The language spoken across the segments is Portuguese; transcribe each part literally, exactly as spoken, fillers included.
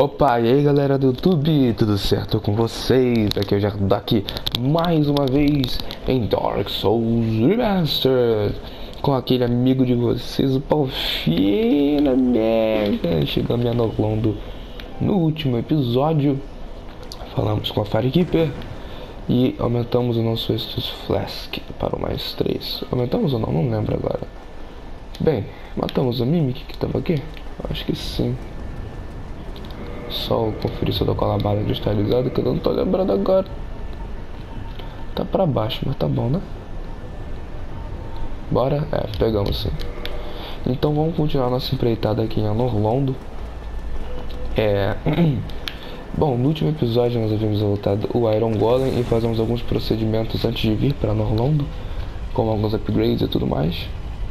Opa, e aí galera do YouTube, tudo certo com vocês? Aqui é o Jardim aqui mais uma vez em Dark Souls Remastered com aquele amigo de vocês, o Palfina merda. Chegamos em Anorlondo no último episódio, falamos com a Firekeeper e aumentamos o nosso Estus Flask para o mais três. Aumentamos ou não? Não lembro agora. Bem, matamos o Mimic que estava aqui? Acho que sim. Só conferir se eu tô com a lambada cristalizada, que eu não tô lembrando agora. Tá pra baixo, mas tá bom, né? Bora? É, pegamos sim. Então vamos continuar nossa empreitada aqui em Anorlondo. É... Bom, no último episódio nós havíamos voltado o Iron Golem e fazemos alguns procedimentos antes de vir para Anorlondo, como alguns upgrades e tudo mais.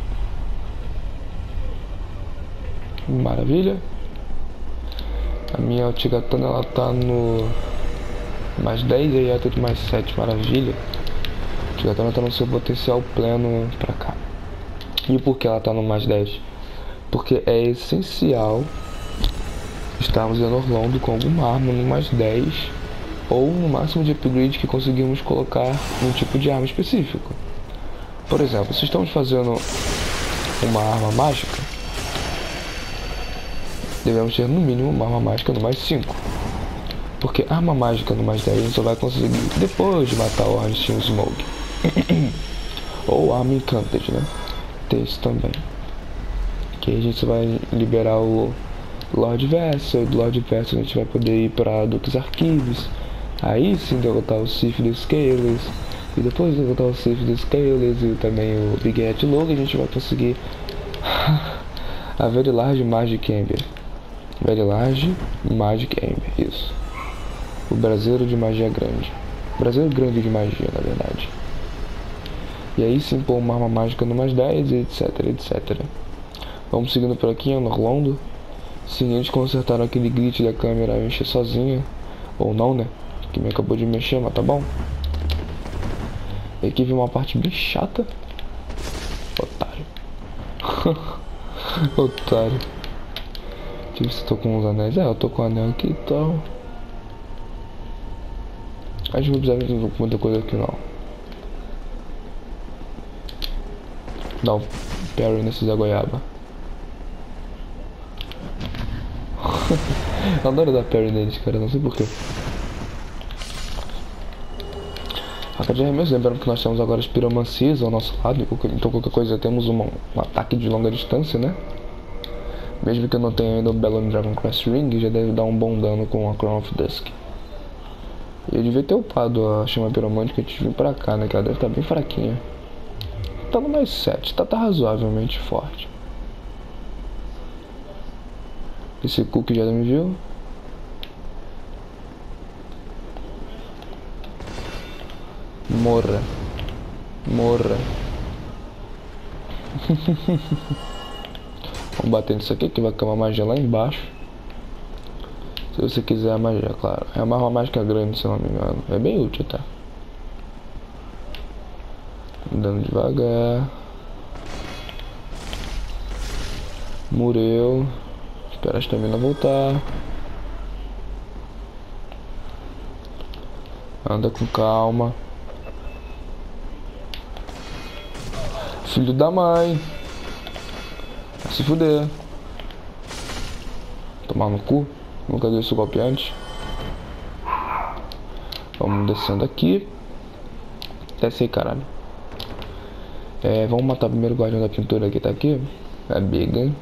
Maravilha. A minha Altigatana ela tá no mais dez e a tudo mais sete, maravilha. A Altigatana tá no seu potencial pleno pra cá. E por que ela tá no mais dez? Porque é essencial estarmos em Anorlondo com alguma arma no mais dez ou no máximo de upgrade que conseguimos colocar num tipo de arma específico. Por exemplo, se estamos fazendo uma arma mágica, devemos ter no mínimo uma arma mágica no mais cinco. Porque arma mágica no mais dez a gente só vai conseguir depois de matar o Ornstein Smoke. Ou arma Encanted, né? Tem isso também. Que aí a gente vai liberar o Lord Vessel. E do Lord Vessel a gente vai poder ir para Duques Arquives. Aí sim derrotar o Sif dos Scales. E depois de derrotar o Sif dos Scales e também o Big Hat Log, a gente vai conseguir a Very Large Magic Ember. Very Large Magic Ember, isso. O braseiro de magia grande. Braseiro grande de magia, na verdade. E aí sim pôr uma arma mágica no mais dez, etc, etcétera. Vamos seguindo por aqui em Anorlondo. Sim, eles consertaram aquele glitch da câmera a mexer sozinha. Ou não, né? Que me acabou de mexer, mas tá bom. E aqui vem uma parte bem chata. Otário. Otário. Deixa eu ver se eu tô com os anéis. É, eu tô com o anel aqui e tal. Acho que não precisa de muita coisa aqui não. Dá um parry nesse Zé Goiaba. Eu adoro dar parry neles, cara, não sei porquê. Faca de arremesso, lembrando que nós temos agora as piromancias ao nosso lado. Então qualquer coisa temos um, um ataque de longa distância, né? Mesmo que eu não tenha ainda o Bellon Dragon Crest Ring, já deve dar um bom dano com a Crown of Dusk. E eu devia ter upado a chama piromântica antes de vir pra cá, né? Que ela deve estar bem fraquinha. Tá no mais sete, tá, tá razoavelmente forte. Esse Cook já me viu. Morra. Morra. Vamos bater nisso aqui que vai cair uma magia lá embaixo. Se você quiser a magia, claro. É uma arma mágica grande, se eu não me engano. É bem útil, tá? Andando devagar. Mureu. Espera a estamina voltar. Anda com calma. Filho da mãe. Vai se fuder. Tomar no cu. Nunca dei esse golpe antes. Vamos descendo aqui. Desce aí, caralho. É, vamos matar o primeiro guardião da pintura que tá aqui. É big, hein?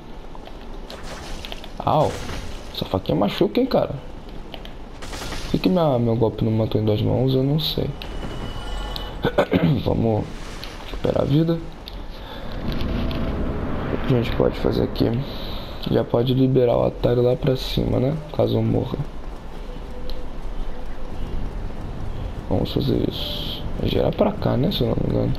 Au. Essa faquinha machuca, hein, cara. Por que, que minha, meu golpe não matou em duas mãos? Eu não sei. Vamos recuperar a vida. O que a gente pode fazer aqui? Já pode liberar o atalho lá pra cima, né? Caso eu morra. Vamos fazer isso. Vai girar pra cá, né? Se eu não me engano.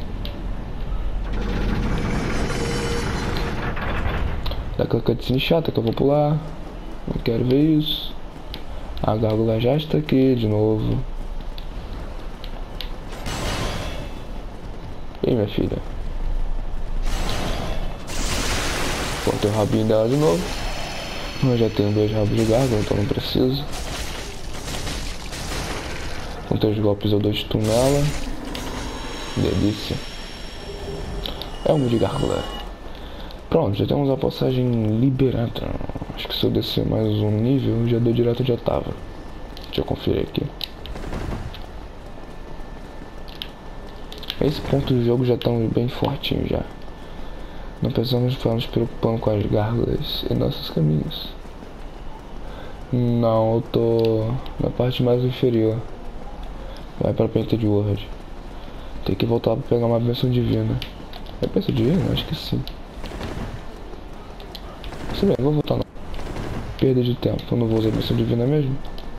Dá aquela cutscene chata que eu vou pular. Não quero ver isso. A gárgula já está aqui de novo. E aí, minha filha? Cortei o rabinho dela de novo. Eu já tenho dois rabos de gárgula, então não preciso. Com três golpes eu dou stun nela. Delícia. É um de gárgula. Pronto, já temos a passagem liberada. Acho que se eu descer mais um nível, eu já dou direto onde eu tava. Deixa eu conferir aqui. Esse ponto do jogo já estamos bem fortinho já. Não precisamos ficar nos preocupando com as gárgulas em nossos caminhos. Não, eu tô na parte mais inferior. Vai pra Painted World. Tem que voltar pra pegar uma bênção divina. É bênção divina? Acho que sim. Se bem, vou voltar não. Perda de tempo, eu não vou usar a bênção divina mesmo.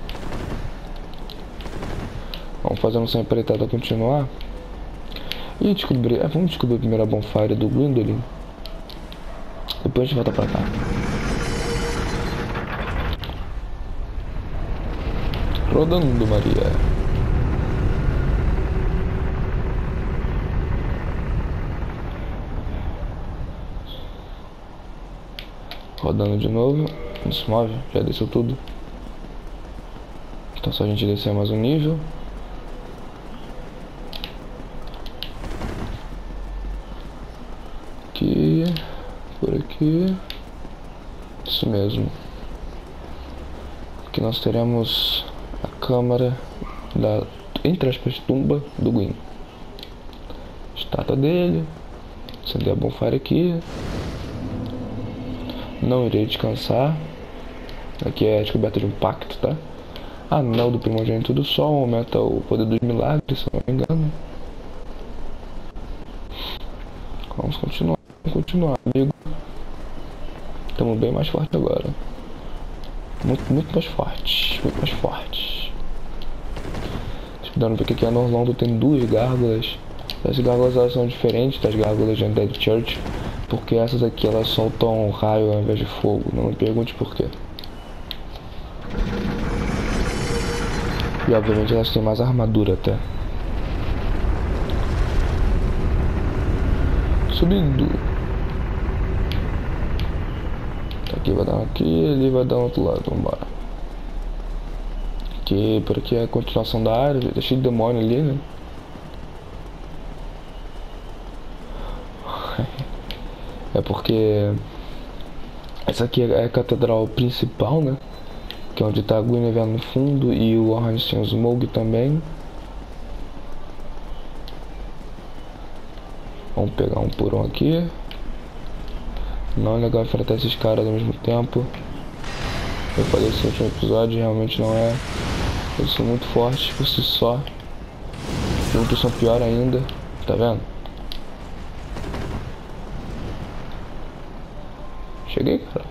Vamos fazer nossa empreitada continuar. E descobrir. É, vamos descobrir primeiro a bonfire do Gwyndolin. Depois a gente volta pra cá. Rodando, Maria. Rodando de novo. Não se move, já desceu tudo. Então só a gente descer mais um nível. Aqui. Por aqui. Isso mesmo. Aqui nós teremos a câmara da, entre aspas, tumba do Gwyn. Estátua dele. Acender a bonfire aqui. Não irei descansar. Aqui é a descoberta de um pacto, tá? Anel do primogênito do sol. Aumenta o poder dos milagres, se não me engano. Vamos continuar. Vamos continuar, amigo. Estamos bem mais forte agora. Muito, muito mais forte. Muito mais forte. Dando ver que aqui a Norlondo tem duas gárgulas. As gárgulas elas são diferentes das gárgulas de Undead Church. Porque essas aqui elas soltam raio ao invés de fogo. Não me pergunte por quê. E obviamente elas têm mais armadura até. Subindo. Aqui vai dar um aqui, ali vai dar um outro lado. Vambora. Aqui, por aqui é a continuação da área. Tá cheio de demônio ali, né? É porque essa aqui é a catedral principal, né? Que é onde tá a Guinevere no fundo e o Ornstein Smough também. Vamos pegar um por um aqui. Não é legal enfrentar esses caras ao mesmo tempo. Eu falei isso no último episódio, realmente não é. Eles são muito fortes por si só. Juntos são pior ainda, tá vendo? Cheguei, cara.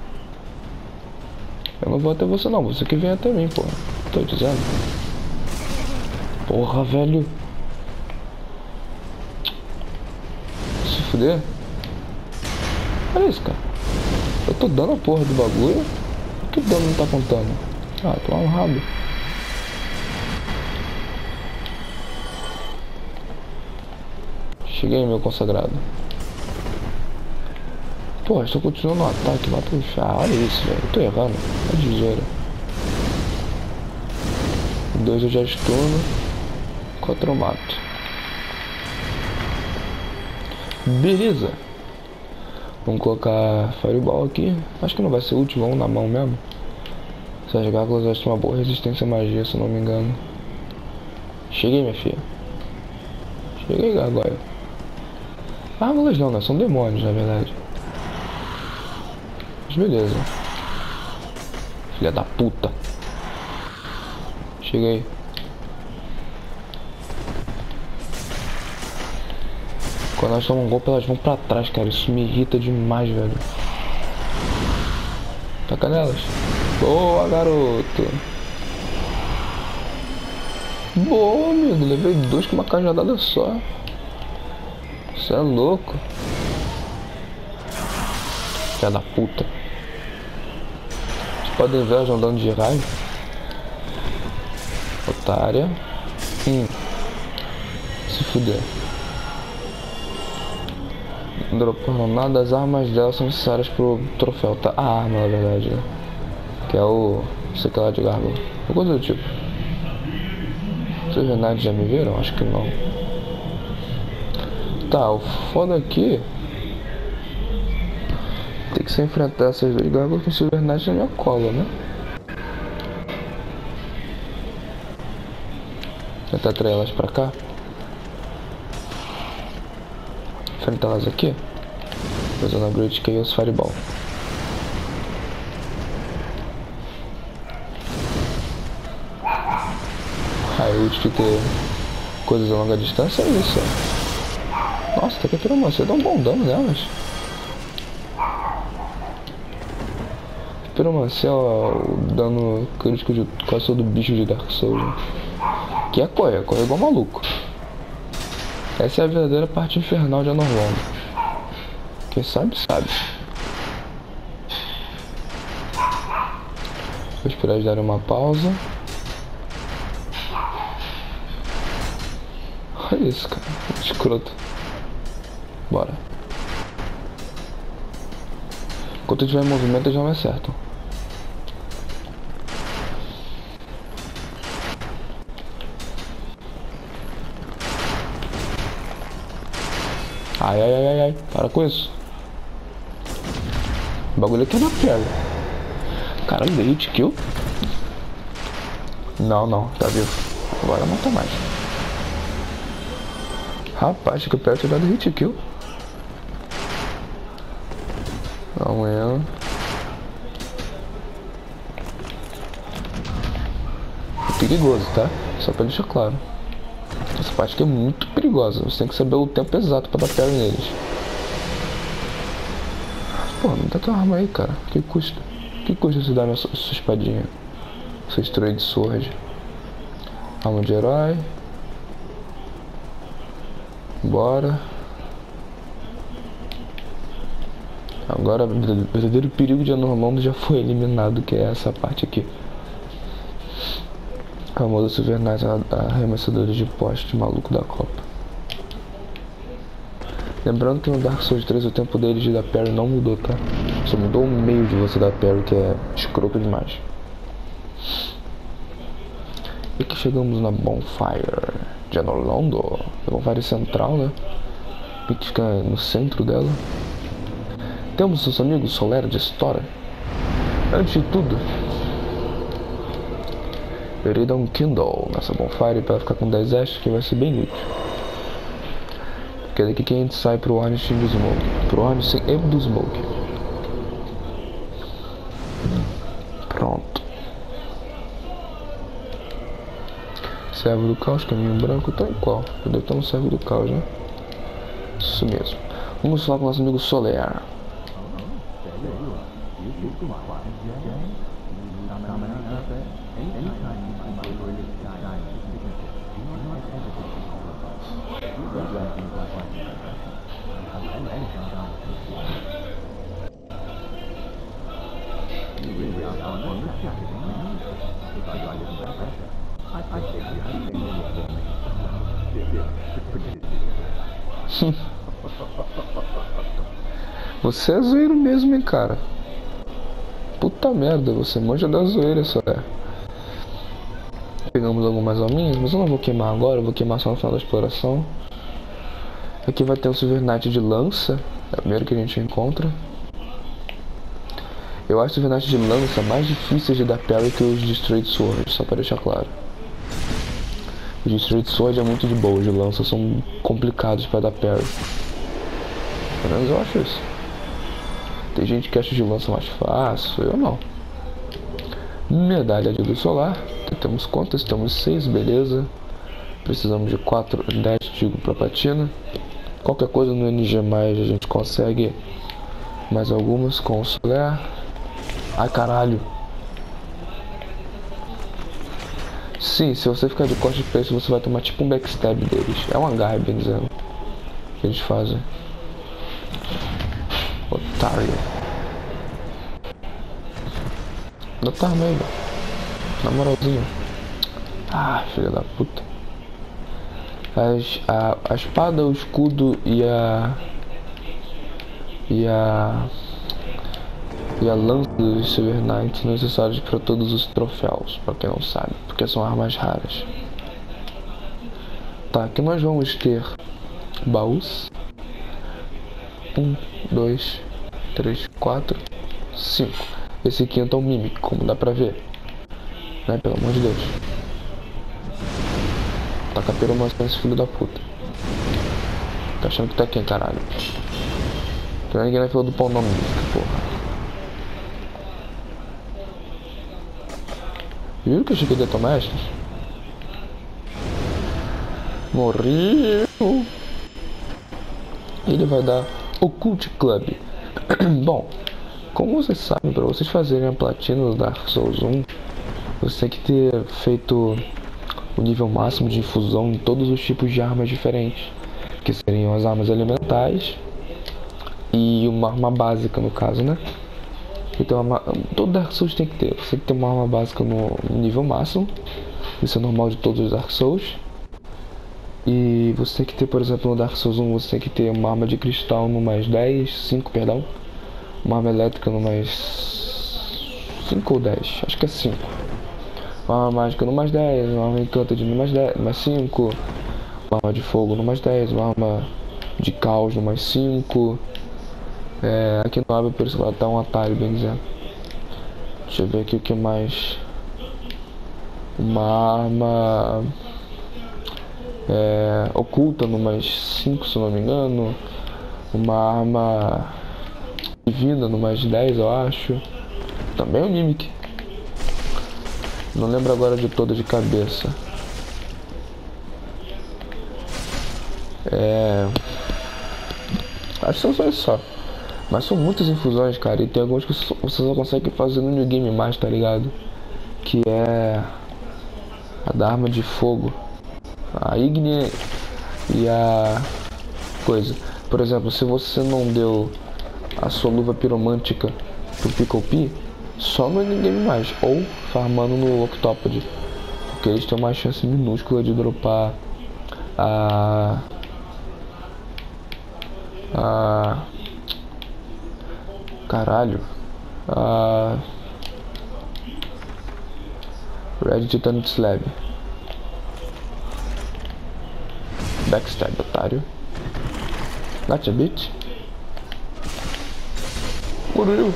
Eu não vou até você não, você que vem até mim, porra. Tô dizendo. Porra, velho. Se fuder. Olha isso, cara. Eu tô dando a porra do bagulho. Por que o dano não tá contando? Ah, tô um rabo. Cheguei, meu consagrado. Porra, estou continuando o ataque lá pro chá. Olha isso, velho. Eu tô errando. É de zoeira. Dois eu já stuno. Quatro eu mato. Beleza. Vamos colocar Fireball aqui. Acho que não vai ser útil, vamos na mão mesmo. Essas gárgulas elas têm uma boa resistência à magia, se eu não me engano. Cheguei, minha filha. Cheguei, gargoyle. Gárgulas não, né? São demônios, na verdade. Mas beleza. Filha da puta. Cheguei. Quando elas tomam um golpe, elas vão pra trás, cara. Isso me irrita demais, velho. Taca nelas. Boa, garoto. Boa, amigo. Levei dois com uma cajadada só. Você é louco. Filha da puta. Vocês podem ver elas andando de raio. Otária. Hum. Se fuder. Dropando nada, as armas dela são necessárias pro troféu, tá? A arma, na verdade, né? Que é o... sei que lá de gárgula. Uma coisa do tipo. Vocês verdade já me viram? Acho que não. Tá, o foda aqui... tem que se enfrentar essas duas gárgulas com o Silver Knight na minha cola, né? Tentar atrair elas pra cá. Enfrentar elas aqui. Usando a Great Chaos Fireball. Aí o útil de ter coisas a longa distância é isso. Ó. Nossa, até que a Piromancia dá um bom dano nelas. Piromancia é o dano crítico de quase todo bicho de Dark Souls. Né? Que é correr, correr igual maluco. Essa é a verdadeira parte infernal de Anorlond. Quem sabe, sabe. Vou esperar eles darem uma pausa. Olha isso, cara. Escroto. Bora. Enquanto eu tiver em movimento, eles não me acertam. Ai, ai, ai, ai, ai. Para com isso. O bagulho aqui é na pele. Caralho, dei hit kill? Não, não. Tá vivo. Agora não tá mais. Rapaz, que eu pego tirar do hit kill. Amanhã. É perigoso, tá? Só pra deixar claro. Essa parte aqui é muito perigosa. Você tem que saber o tempo exato pra dar pega neles. Pô, não dá tua arma aí, cara. Que custa? Que custa você dar minha sua espadinha? Sua Straight Sword. Arma de herói. Bora. Agora o verdadeiro perigo de Anorlond já foi eliminado, que é essa parte aqui. O famoso Silver Knight, arremessadores de poste maluco da Copa. Lembrando que no Dark Souls três o tempo dele de dar parry não mudou, tá? Só mudou o meio de você dar parry, que é escroto demais. E aqui chegamos na Bonfire de Anorlond, a Bonfire central, né? E que fica no centro dela. Temos seus amigos Solera de história. Antes de tudo, eu irei dar um Kindle nessa Bonfire para ficar com dez ashes, que vai ser bem útil. Porque daqui que a gente sai pro Harnessing do Smoke. Pro Harnessing e do Smoke. Pronto. Servo do Caos, caminho branco, tá em qual? Eu devo estar no Servo do Caos, né? Isso mesmo. Vamos falar com o nosso amigo Soler. Você é zoeiro mesmo, hein, cara. Puta merda, você manja da zoeira, só é. Pegamos algumas alminhas, mas eu não vou queimar agora, eu vou queimar só no final da exploração. Aqui vai ter o Silver Knight de lança, é o primeiro que a gente encontra. Eu acho o Silver Knight de lança mais difícil de dar parry que os de Straight Sword, só para deixar claro. Os de Straight Sword é muito de boa, os de lança são complicados para dar parry. Pelo menos eu acho isso. Tem gente que acha de lança mais fácil, eu não. Medalha de luz solar. Temos quantas? Temos seis, beleza. Precisamos de quatro, dez, digo, pra platina. Qualquer coisa no N G mais a gente consegue mais algumas com o Soler. Ai, caralho. Sim, se você ficar de corte de preço, você vai tomar tipo um backstab deles. É uma garra, bem dizendo, que eles fazem. Otário. Dá tua arma aí, velho. Na moralzinha. Ah, filha da puta. As, a, a espada, o escudo e a e a e a lança do Silver Knight necessários para todos os troféus, para quem não sabe, porque são armas raras. Tá, aqui nós vamos ter baús. Um, dois, três, quatro, cinco. Esse quinto é um Mimic, como dá pra ver. Né, pelo amor de Deus. Taca piromancia nesse filho da puta. Tá achando que tá quem, caralho? Tem ninguém na fila do pão não, Mimic, porra. Viram que eu achei que ele ia tomar estas? Morreu. Ele vai dar o Cult Club. Bom, como vocês sabem, para vocês fazerem a platina do Dark Souls um, você tem que ter feito o nível máximo de infusão em todos os tipos de armas diferentes, que seriam as armas elementais e uma arma básica, no caso, né? Então, uma, todo Dark Souls tem que ter. Você tem que ter uma arma básica no nível máximo. Isso é normal de todos os Dark Souls. E você tem que ter, por exemplo, no Dark Souls um, você tem que ter uma arma de cristal no mais dez, cinco, perdão. Uma arma elétrica no mais cinco ou dez, acho que é cinco. Uma arma mágica no mais dez, uma arma encantada no mais dez, mais cinco. Uma arma de fogo no mais dez, uma arma de caos no mais cinco. É, aqui no abre por isso ela tá um atalho, bem dizendo. Deixa eu ver aqui o que mais. Uma arma é, oculta no mais cinco, se não me engano. Uma arma divina no mais dez, eu acho. Também é um Mimic. Não lembro agora de toda de cabeça. É... Acho que são só isso só. Mas são muitas infusões, cara. E tem algumas que você só consegue fazer no New Game mais, tá ligado? Que é a da arma de fogo, a Igni e a coisa. Por exemplo, se você não deu a sua luva piromântica pro Pickle P, só no New Game mais, ou farmando no Octopod, porque eles têm uma chance minúscula de dropar a a caralho a Red Titanic Slab. Backstab, otário. Gotcha, bitch. Morreu.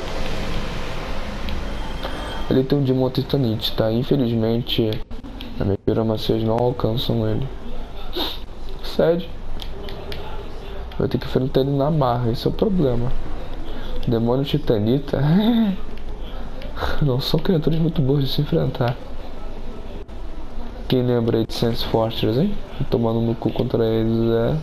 Ele tem um Demon Titanite, tá? Infelizmente, a minha piramacias não alcançam ele. Sério. Vai ter que enfrentar ele na marra, esse é o problema. Demônio Titanita não são criaturas muito boas de se enfrentar. Quem lembra aí de Sense Fortress, hein? Tomando no cu contra eles, é...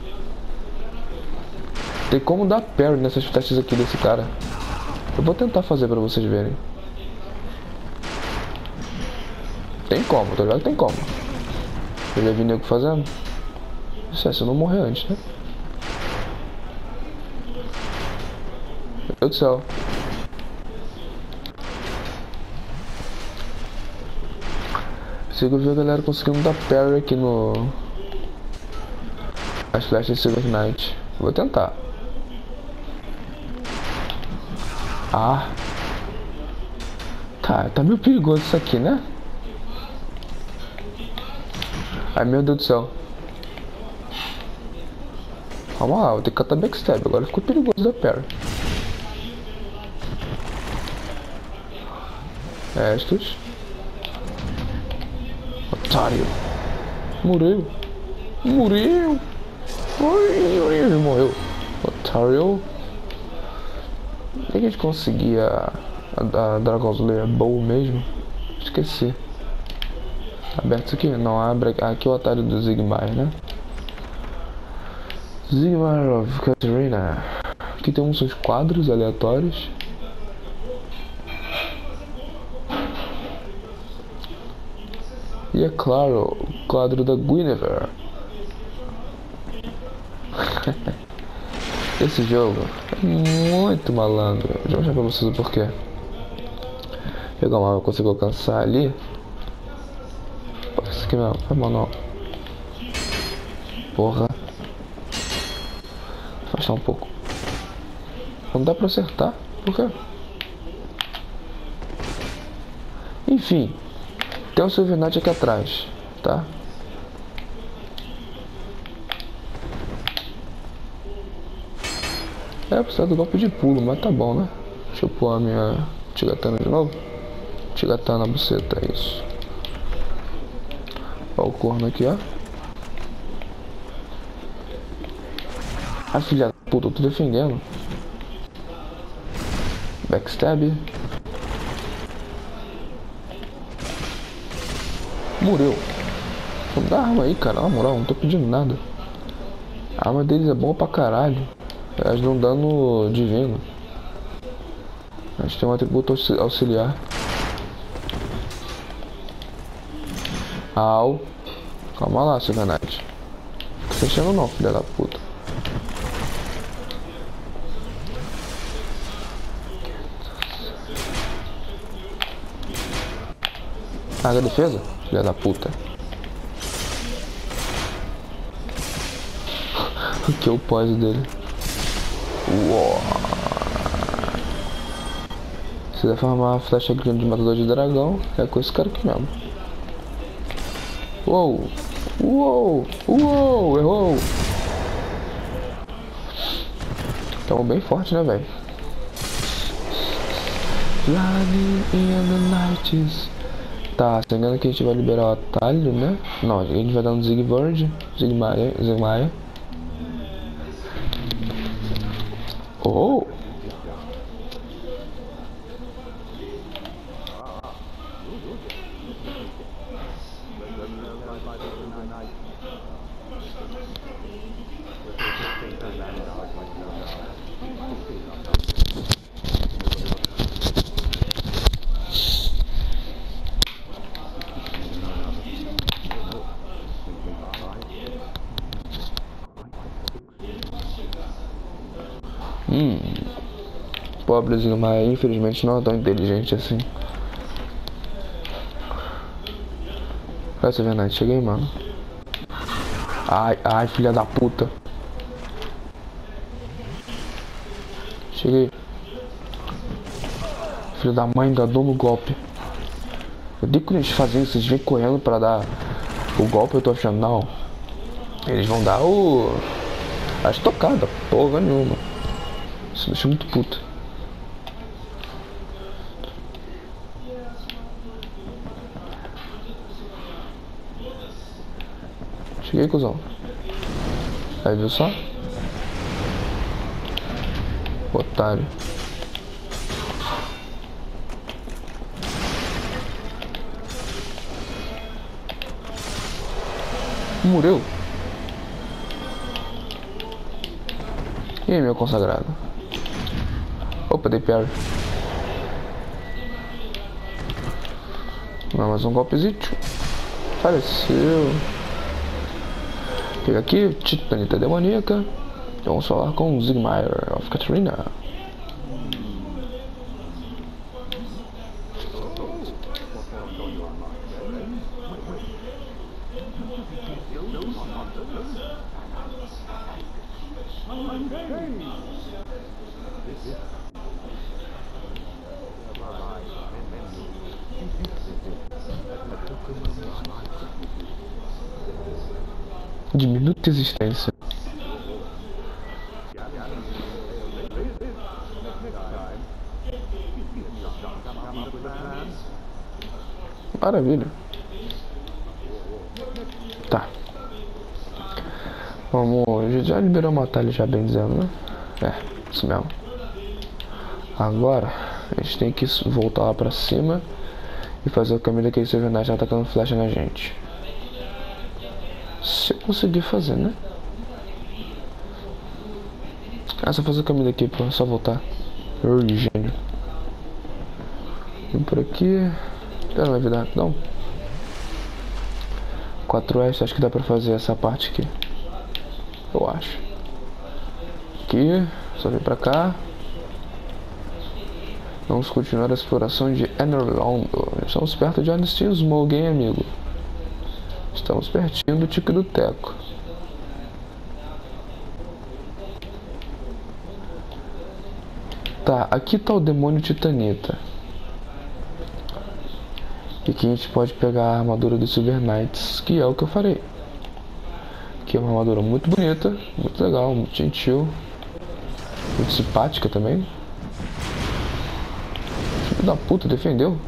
Tem como dar parry nessas testes aqui desse cara. Eu vou tentar fazer pra vocês verem. Tem como, tá ligado? Tem como. Eu já vi nego fazendo. Isso é, se eu não morrer antes, né? Meu Deus do céu. Pensei que eu vi a galera conseguindo dar parry aqui no... as flechas de Silver Knight. Vou tentar. Ah. Tá, tá meio perigoso isso aqui, né? Ai, meu Deus do céu. Calma lá, vou ter que catar backstab. Agora ficou perigoso da parry. Estes. Otário. Morreu. Morreu. Morreu. Morreu. Otário. Como é que a gente conseguia a, a Dragon Slayer Bow mesmo? Esqueci. Aberto isso aqui? Não, abre aqui o atalho do Zigmar, né? Zigmar of Katarina. Aqui temos uns quadros aleatórios. E é claro, o quadro da Guinevere. Esse jogo é muito malandro. Já vou mostrar pra vocês o porquê. Pegar uma, eu consigo alcançar ali. Isso aqui não, foi mal não. Porra. Afastar um pouco. Não dá pra acertar. Por quê? Enfim. Tem um Silver Knight aqui atrás. Tá? É, precisa do golpe de pulo, mas tá bom, né? Deixa eu pôr a minha Tigatana de novo. Tigatana buceta, é isso. Ó o corno aqui, ó. Ah, filha da puta, eu tô defendendo. Backstab. Morreu. Não dá arma aí, cara, na moral, não tô pedindo nada. A arma deles é boa pra caralho. Elas dão dano divino. A gente tem um atributo auxiliar. Au. Calma lá, Silver Knight. Não fica fechando não, filha da puta. Carga a defesa, filha da puta. O que é o pós dele? Uou. Se quiser farmar uma flecha grande de matador de dragão, é com esse cara aqui mesmo. Uou! Uou! Uou! Errou! Tamo bem forte, né, velho? Flying in the nights. Tá, se não engano que a gente vai liberar o atalho, né? Não, a gente vai dar um Zigvord, Zigmaia, Zigmaia. Oh! Hum. Pobrezinho, mas infelizmente não é tão inteligente assim. Olha essa verdade, cheguei, mano. Ai, ai, filha da puta. Cheguei. Filho da mãe, ainda dou no golpe. Eu digo que eles fazem isso, eles vêm correndo pra dar o golpe, eu tô achando, não. Eles vão dar o... a estocada, porra nenhuma. Isso deixa muito puto. Cheguei, cuzão. Aí, viu só? Otário. Morreu. E aí, meu consagrado? Opa, dei parry. Não, mais um golpezinho. Faleceu. Pega aqui, Titanita Demoníaca. Vamos falar com Zigmire of Katarina. Diminuta existência. Maravilha. Tá. Vamos. Já liberou uma batalha, já bem dizendo, né? É, isso mesmo. Agora a gente tem que voltar lá pra cima e fazer o caminho daquele Silver Knight atacando flecha na gente. Se eu conseguir fazer, né? Ah, só fazer o caminho daqui, pô, só voltar. Ui, gênio. Vem por aqui. Não vai virar, não. quatro S, acho que dá pra fazer essa parte aqui. Eu acho. Aqui, só vir pra cá. Vamos continuar a exploração de Enerlondo. Estamos perto de onde tem o Smoke, hein, amigo? Estamos pertinho do Tique do Teco. Tá, aqui tá o demônio titanita. E aqui a gente pode pegar a armadura dos Silver Knights, que é o que eu farei. Que é uma armadura muito bonita, muito legal, muito gentil, muito simpática também. Filho da puta, defendeu.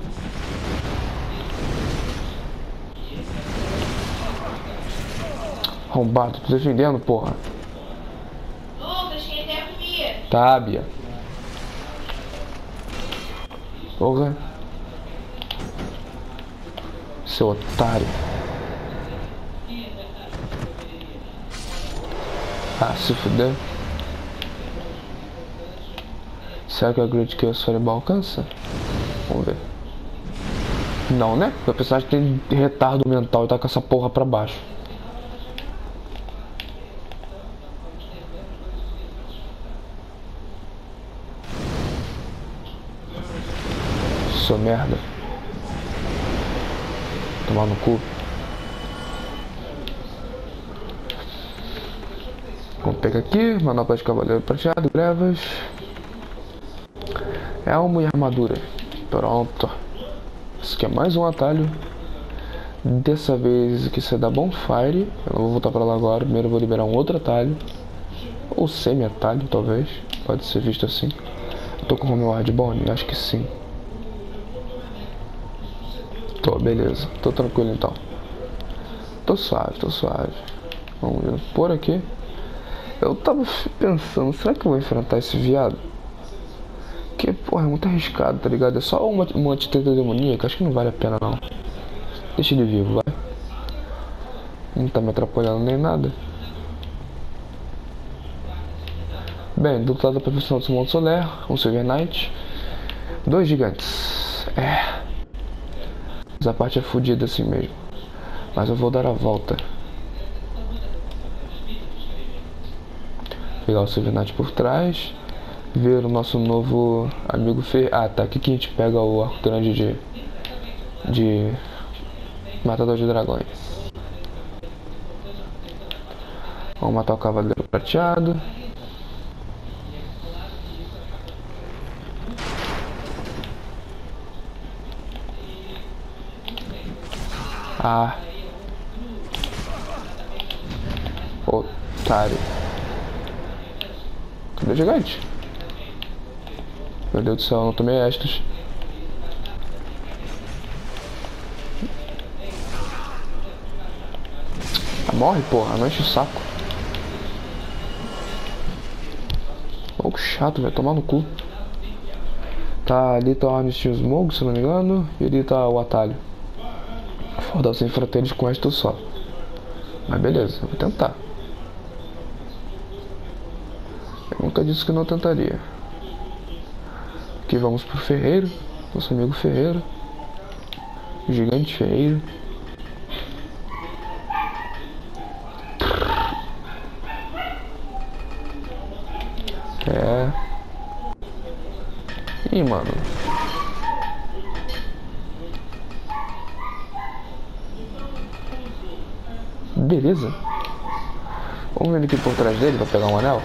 Arrombado, tô defendendo, porra. Lucas, quem quer comer? Tá, Bia. Porra. Seu otário. Ah, se fuder. Será que a Great Chaos Fireball alcança? Vamos ver. Não, né? O personagem tem retardo mental e tá com essa porra pra baixo. Sou merda. Tomar no cu. Vamos pegar aqui, manopla de cavaleiro prateado, grevas, elmo e armadura. Pronto. Isso aqui é mais um atalho. Dessa vez aqui você dá bonfire. Eu não vou voltar pra lá agora. Primeiro eu vou liberar um outro atalho. Ou semi-atalho, talvez. Pode ser visto assim. Eu tô com o meu Hardbone? Acho que sim. Tô, beleza. Tô tranquilo então. Tô suave, tô suave. Vamos ver. Por aqui. Eu tava pensando, será que eu vou enfrentar esse viado? Que, porra, é muito arriscado, tá ligado? É só uma, uma antiteta demoníaca, acho que não vale a pena não. Deixa ele vivo, vai. Não tá me atrapalhando nem nada. Bem, do outro lado da profissão do mundo solar, um Silver Knight. Dois gigantes. É. Essa parte é fodida assim mesmo. Mas eu vou dar a volta. Pegar o Silver Knight por trás. Ver o nosso novo amigo Fer... Ah, tá. Aqui que a gente pega o arco grande de... De... Matador de dragões. Vamos matar o cavaleiro prateado. Ah. Otário. Cadê o gigante? Meu Deus do céu, eu não tomei estes. Ah, morre, porra, não enche o saco. Ô, que chato, velho, tomar no cu. Tá, ali tá o Armistinho Smoke, se não me engano. E ali tá o atalho. Foda, você enfrenta eles com esta só. Mas beleza, eu vou tentar. Eu nunca disse que não tentaria. Aqui vamos pro ferreiro. Nosso amigo ferreiro. Gigante ferreiro. É. Ih, mano. Beleza. Vamos ver aqui por trás dele pra pegar um anel.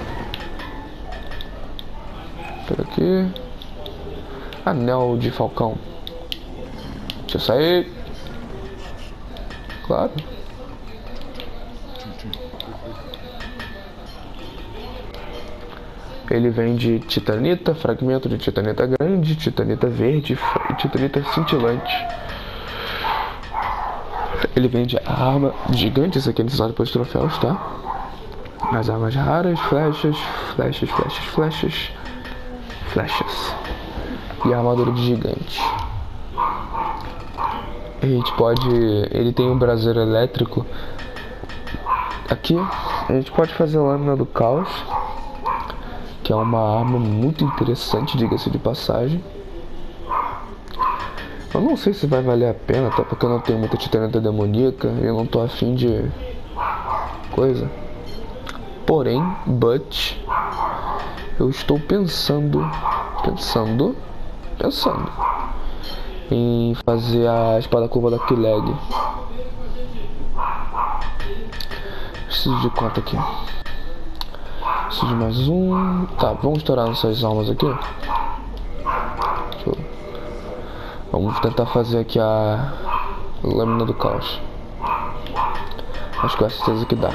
Pega aqui. Anel de falcão. Deixa eu sair. Claro. Ele vem de titanita, fragmento de titanita grande, titanita verde e titanita cintilante. Ele vende a arma gigante, essa aqui é necessário para os troféus, tá? As armas raras, flechas, flechas, flechas, flechas, flechas. E a armadura de gigante. A gente pode... Ele tem um braseiro elétrico. Aqui, a gente pode fazer a lâmina do caos, que é uma arma muito interessante, diga-se de passagem. Eu não sei se vai valer a pena, até porque eu não tenho muita titanita demoníaca e eu não tô afim de coisa. Porém, but eu estou pensando, pensando, pensando em fazer a espada curva da Killeg. Preciso de quanto aqui? Preciso de mais um. Tá, vamos estourar nossas almas aqui. Vamos tentar fazer aqui a lâmina do caos. Acho que com certeza que dá.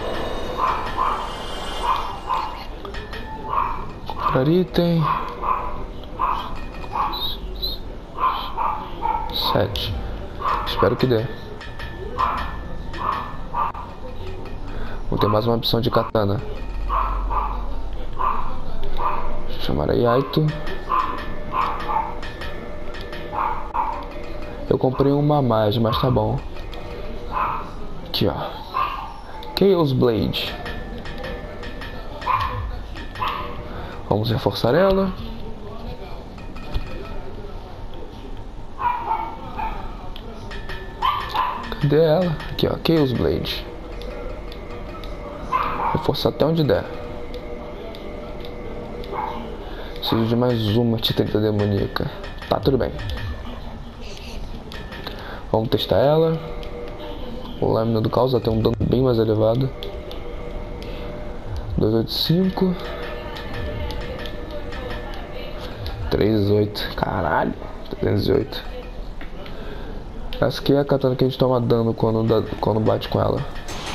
Comprar item. Sete. Espero que dê. Vou ter mais uma opção de katana. Deixa eu chamar a Yaito. Eu comprei uma a mais, mas tá bom. Aqui, ó. Chaos Blade. Vamos reforçar ela. Cadê ela? Aqui, ó. Chaos Blade. Reforçar até onde der. Preciso de mais uma titã demoníaca. Tá, tudo bem. Vamos testar ela. O lâmina do caos tem um dano bem mais elevado. duzentos e oitenta e cinco. trezentos e oito. Caralho. trezentos e oito. Essa aqui é a katana que a gente toma dano quando, dá, quando bate com ela.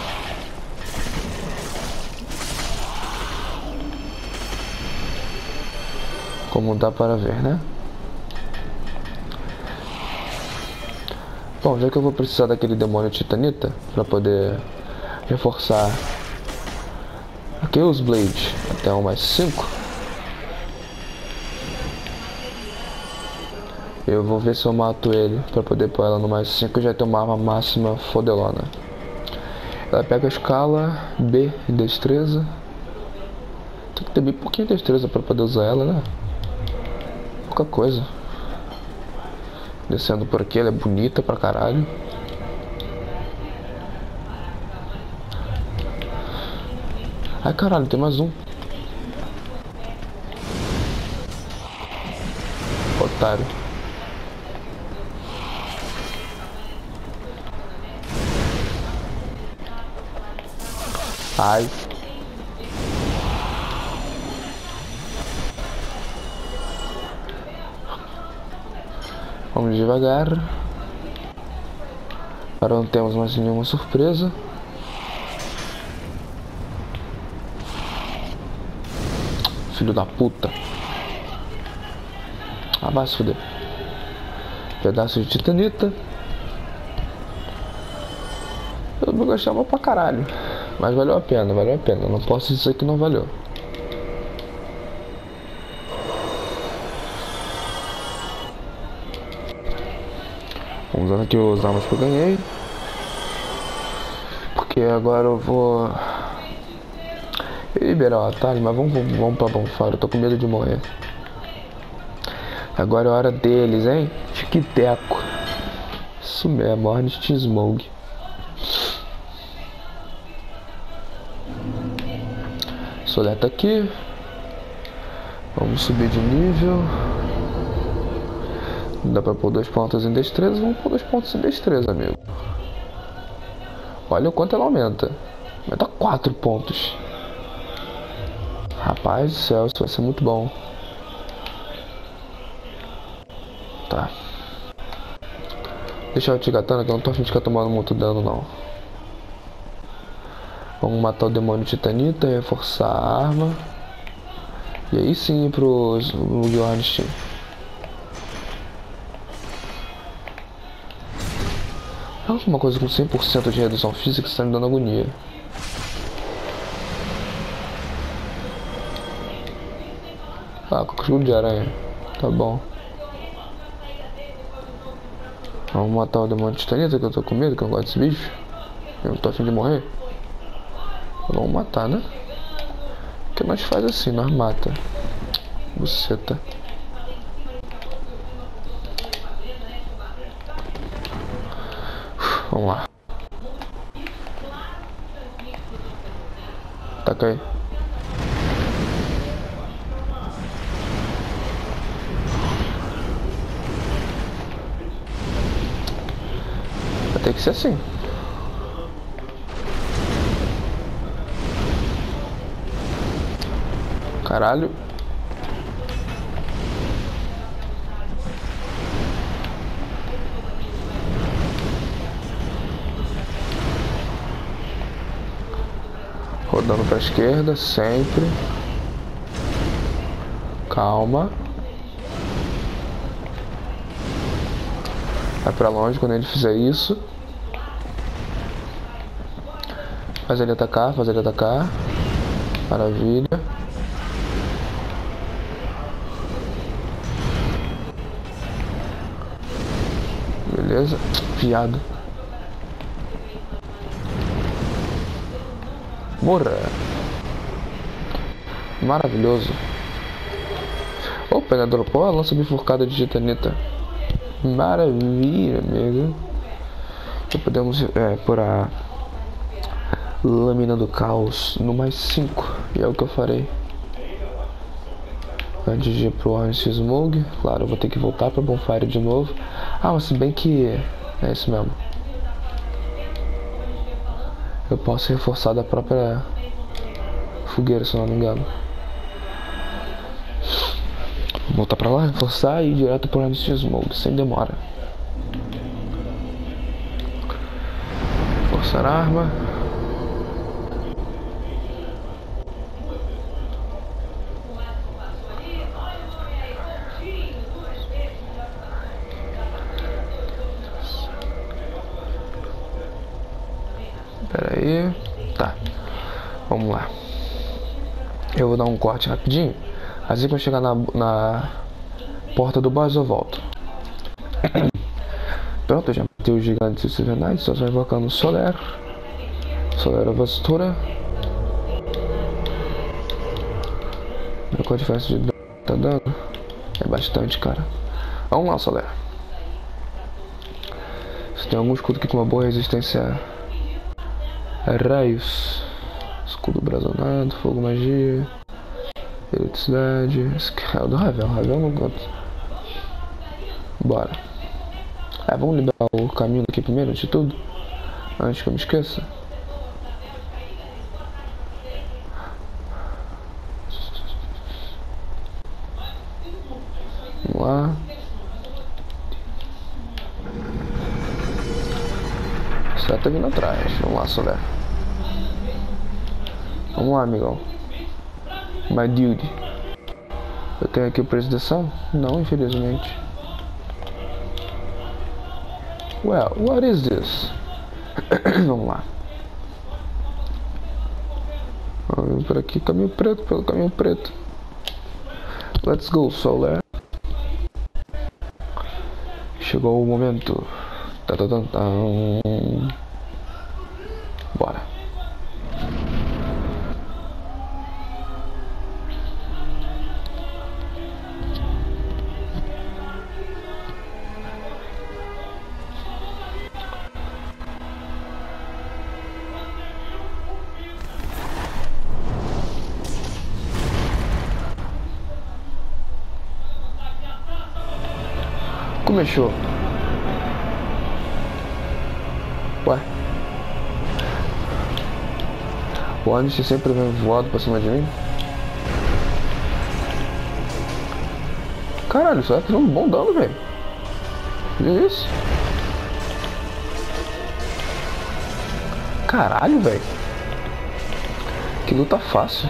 Como dá para ver, né? Bom, já que eu vou precisar daquele demônio titanita para poder reforçar aqui os Blade até um mais cinco, eu vou ver se eu mato ele para poder pôr ela no mais cinco e já ter uma arma máxima fodelona. Ela pega a escala B de destreza. Tem que ter bem pouquinho de destreza para poder usar ela, né? Pouca coisa. Descendo por aqui, ela é bonita pra caralho. Ai caralho, tem mais um. Otário. Ai. Vamos devagar. Agora não temos mais nenhuma surpresa. Filho da puta. Ah, vai se fuder. Pedaço de titanita. Eu não gostava pra caralho. Mas valeu a pena, valeu a pena. Não posso dizer que não valeu. Vamos usando aqui os armas que eu ganhei. Porque agora eu vou liberar o atalho, mas vamos, vamos, vamos pra bonfire. Eu tô com medo de morrer. Agora é a hora deles, hein? Tic-teco. Isso mesmo, Hornet Smoke. Soleta aqui. Vamos subir de nível. Dá pra pôr dois pontos em destreza. Vamos pôr dois pontos em destreza, amigo. Olha o quanto ela aumenta. Aumenta quatro pontos. Rapaz do céu, isso vai ser muito bom. Tá. Deixa eu te katana que eu não tô afim de ficar tomando muito dano não. Vamos matar o demônio titanita, reforçar a arma. E aí sim ir pro Hornet. Uma coisa com cem por cento de redução física está me dando agonia. Ah, com escudo de aranha. Tá bom. Vamos matar o demônio de titanita que eu tô com medo, que eu gosto desse bicho. Eu não tô afim de morrer. Vamos matar, né? O que nós faz assim? Nós mata. Buceta. Vamos lá. Taca aí. Vai ter que ser assim. Caralho. Rodando pra esquerda, sempre. Calma. Vai pra longe quando ele fizer isso. Faz ele atacar, faz ele atacar. Maravilha. Beleza. Viado. Morra. Maravilhoso. Opa, ele dropou a lança bifurcada de titanita. Maravilha, amigo. E podemos é, pôr a lâmina do caos no mais cinco. E é o que eu farei. Antes de ir pro Orange Smoke. Claro, eu vou ter que voltar pra Bonfire de novo. Ah, mas se bem que é isso mesmo. Eu posso reforçar da própria fogueira, se não me engano. Vou voltar pra lá, reforçar e ir direto pro Orange Smoke, sem demora. Forçar a arma. Pera aí. Tá. Vamos lá. Eu vou dar um corte rapidinho. Assim que eu chegar na, na porta do boss eu volto. Pronto, eu já matei o gigante Silver só vai invocando o Soler. Soler Vastura. Qual a diferença de dano tá dando? É bastante, cara. Vamos lá, Soler. Você tem algum escudo aqui com uma boa resistência a raios. Escudo brazonado, fogo magia. Eletricidade. É o do Ravel, Ravel não canto. Bora. É, vamos liberar o caminho aqui primeiro, antes de tudo. Antes que eu me esqueça. Vamos lá. Você tá vindo atrás. Vamos lá, Soler. Vamos lá, amigão. My dude. Eu tenho aqui o preço da ação? Não, infelizmente. Well, what is this? Vamos lá. Vamos por aqui, caminho preto, pelo caminho preto. Let's go, Soler. Chegou o momento. Tá, tá, tá, tá. Bora. Começou. Ué. O Anish sempre vem voado pra cima de mim. Caralho, isso tá um bom dano, velho. Viu isso? Caralho, velho. Que luta fácil.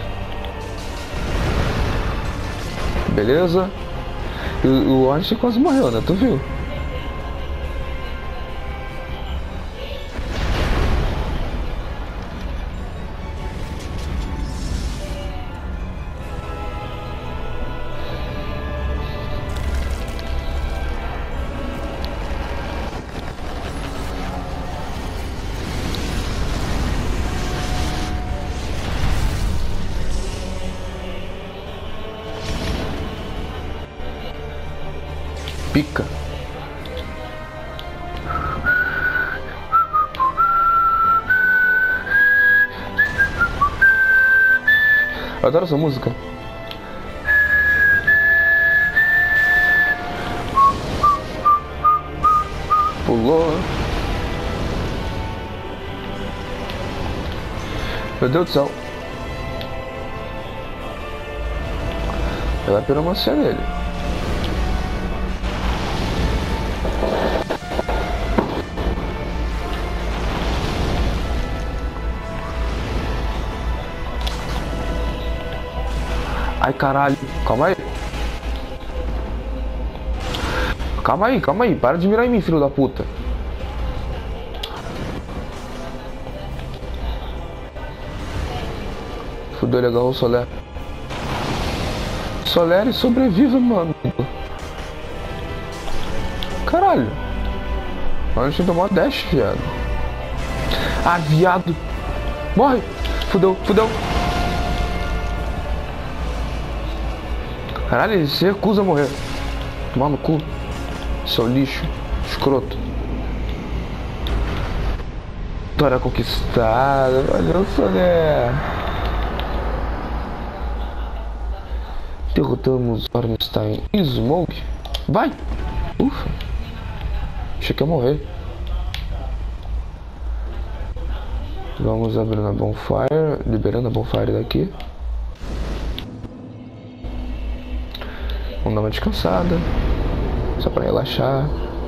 Beleza. E o Anish quase morreu, né? Tu viu? Pica. Eu adoro essa música. Pulou. Meu Deus do céu. Ela piromancia nele. Ai, caralho. Calma aí. Calma aí, calma aí. Para de mirar em mim, filho da puta. Fudeu, legal o Soler. Soler e sobreviva, mano. Caralho. A gente tomou dash, viado. Ah, viado. Morre. Fudeu, fudeu. Caralho, ele se recusa a morrer. Tomar no cu. Seu lixo. Escroto. Vitória conquistada. Valeu, Soler. Derrotamos Ornstein e Smoke. Vai! Ufa! Achei que ia morrer. Vamos abrindo a bonfire, liberando a bonfire daqui. Vamos dar uma descansada, só para relaxar.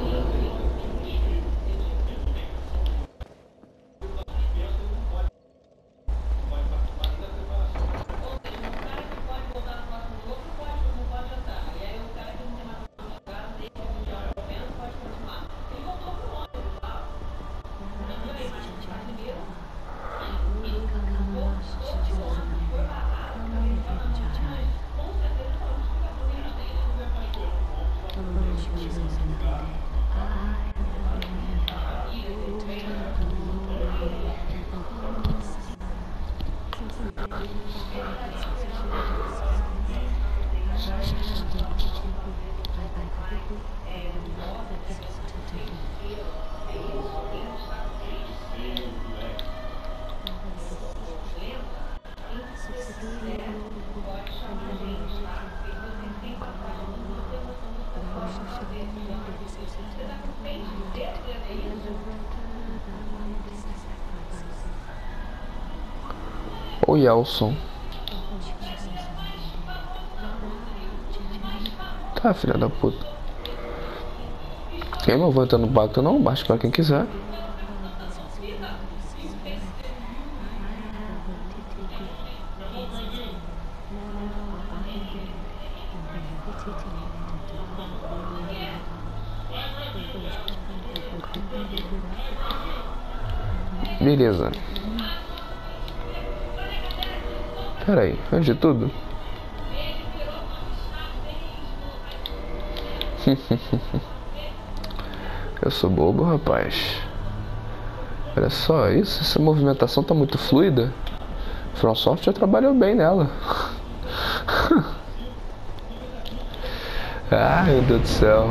O Yelson. Tá, filha da puta. Eu não vou entrar no pacto não, baixa pra quem quiser. Beleza. Pera aí, antes de tudo. Eu sou bobo, rapaz. Olha só, isso, essa movimentação tá muito fluida. FromSoft já trabalhou bem nela. Ai, meu Deus do céu.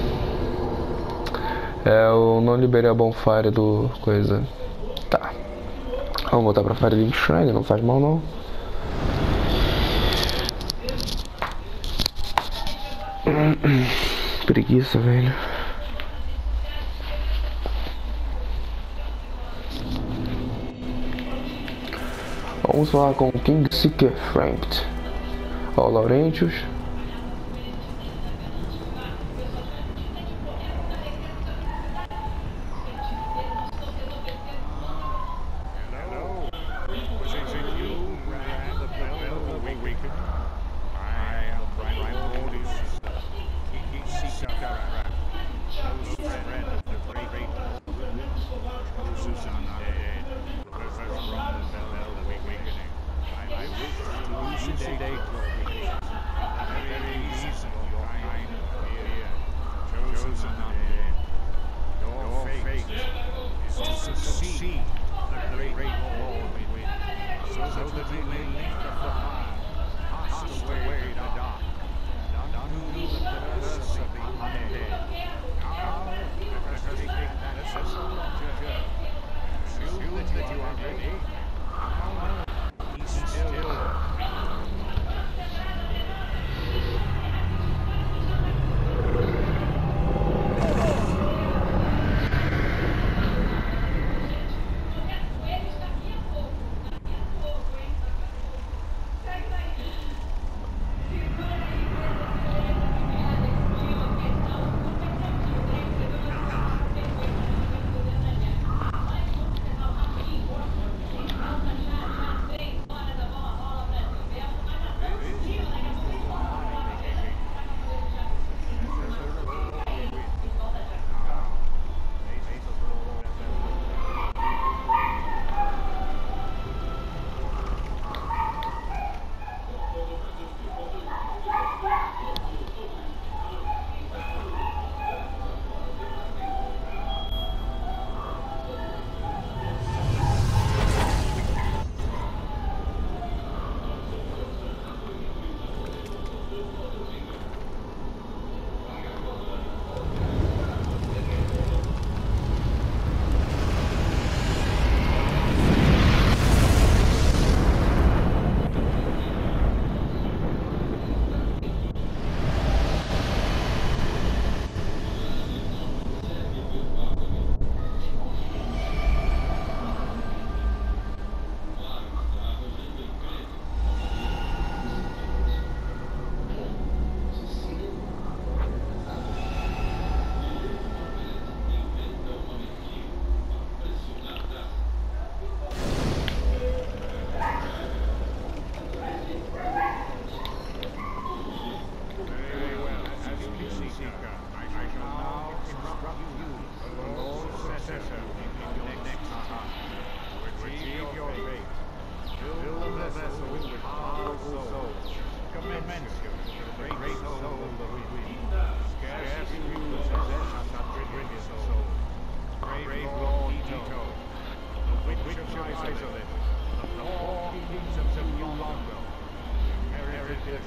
É, eu não liberei a bonfire do coisa. Tá. Vamos voltar pra Firelink Shrine, não faz mal não. Preguiça, velho. Vamos falar com o Kingseeker Franked. Ó, Laurentius.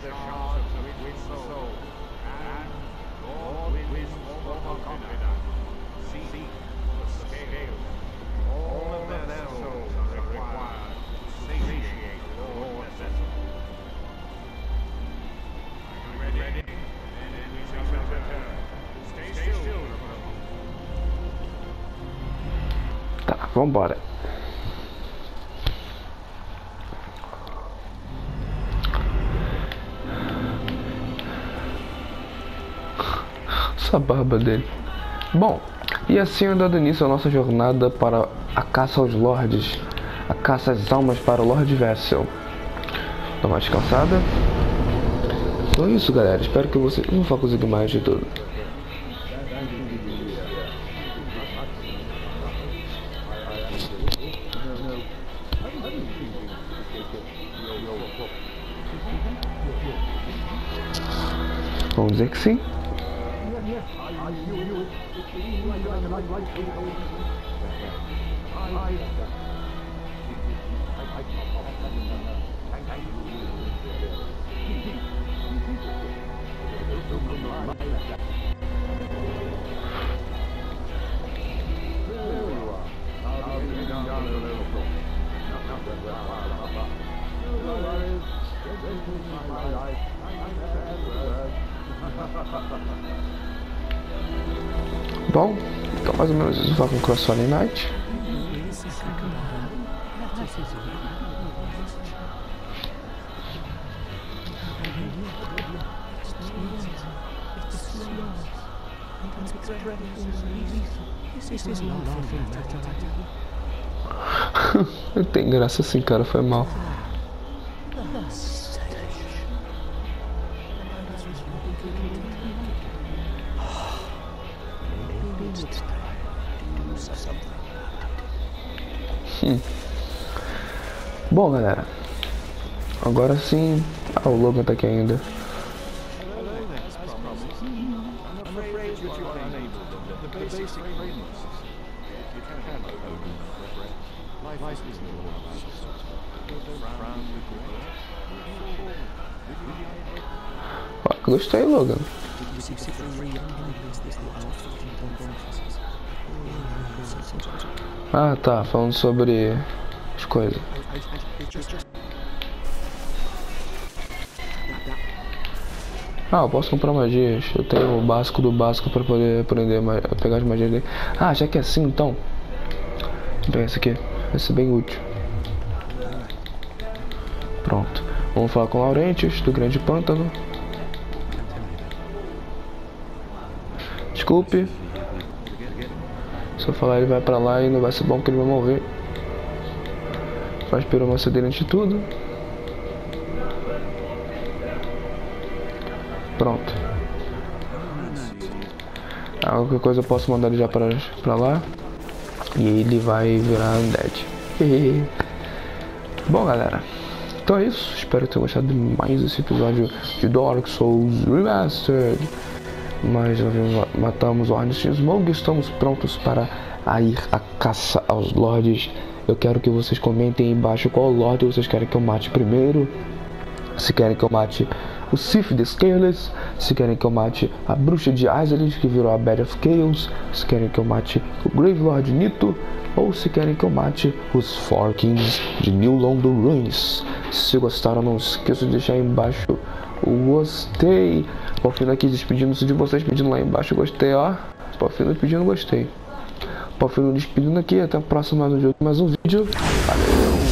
Tá, vambora. Essa barba dele. Bom, e assim dando início à nossa jornada para a caça aos lords, a caça às almas para o Lord Vessel. Tô mais cansada. Então é isso, galera. Espero que vocês não vão conseguir mais de tudo. Vamos dizer que sim. Bom, então mais ou menos isso vai com Cross Fallen Knight. Não tem graça assim, cara, foi mal. Hum. Bom, galera, agora sim. Ah, o Logan tá aqui ainda. Gostei, Logan. Ah, tá, falando sobre as coisas. Ah, eu posso comprar magias. Eu tenho o básico do básico para poder aprender a pegar as magias dele. Ah, já que é assim, então vou pegar esse aqui, vai ser bem útil. Pronto, vamos falar com o Laurentius do Grande Pântano. Desculpe, se eu falar ele vai pra lá e não vai ser bom que ele vai morrer. Faz piromância dele antes de tudo. Pronto. Ah, qualquer coisa eu posso mandar ele já pra, pra lá. E ele vai virar undead. Bom, galera, então é isso. Espero que tenham gostado de mais esse episódio de Dark Souls Remastered. Mas nós matamos o Ornstein Smough. Estamos prontos para a ir à caça aos lords. Eu quero que vocês comentem aí embaixo qual lord vocês querem que eu mate primeiro. Se querem que eu mate o Sif the Scaleless, se querem que eu mate a bruxa de Azeroth que virou a Bed of Chaos, se querem que eu mate o Grave Lord Nito, ou se querem que eu mate os Four Kings de New London Ruins. Se gostaram, não esqueça de deixar aí embaixo o gostei. Porfino aqui despedindo-se de vocês, pedindo lá embaixo gostei, ó. Porfino pedindo gostei. Porfino despedindo aqui, até o próximo mais um jogo, mais um vídeo. Valeu!